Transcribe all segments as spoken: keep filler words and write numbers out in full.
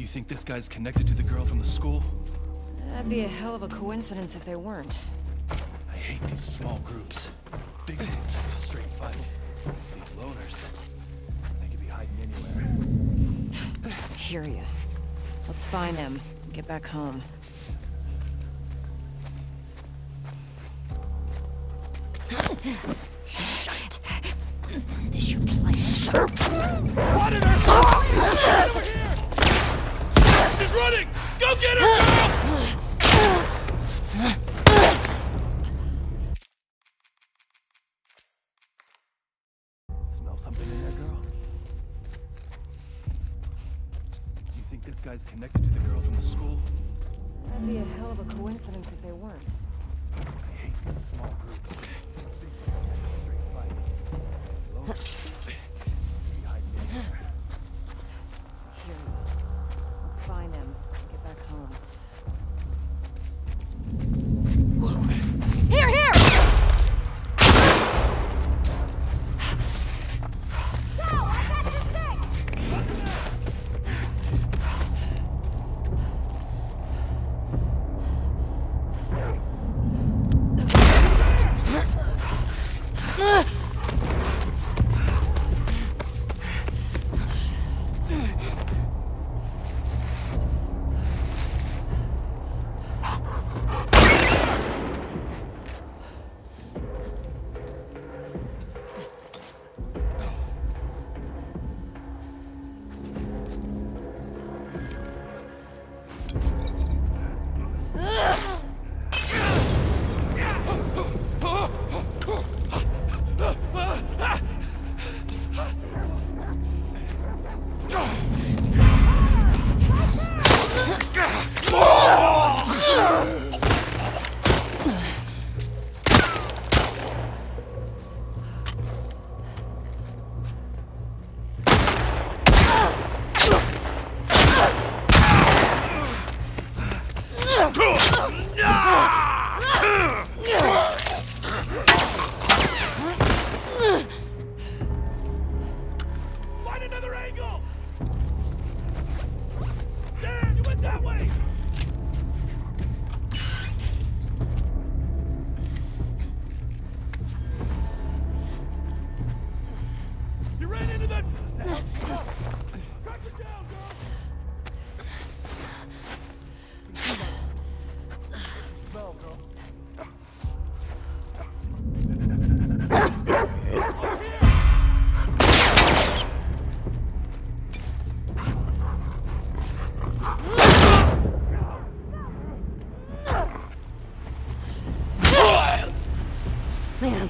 You think this guy's connected to the girl from the school? That'd be a hell of a coincidence if they weren't. I hate these small groups. Big groups, it's a straight fight. These loners, they could be hiding anywhere. Hear ya. Let's find them and get back home. Shit! This your plan? Spotted her! Get over here! She's running! Go get her, girl! Smell something in there, girl? Do you think this guy's connected to the girl from the school? That'd be a hell of a coincidence if they weren't. I hate these small groups. Big groups, straight fight. Loners, they could be hiding anywhere. Hear ya. Let's find them and get back home. Here, here! Go! I got your thing! Find another angle! There, you went that way! You ran into that... Track her down, girl! Smell, girl. Man.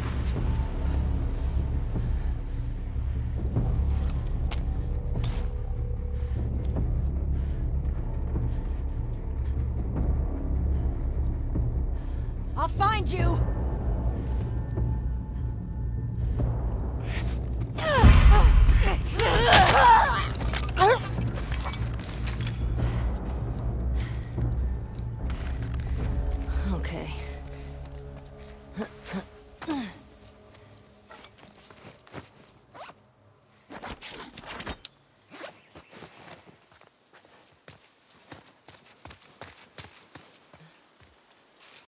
I'll find you! Okay.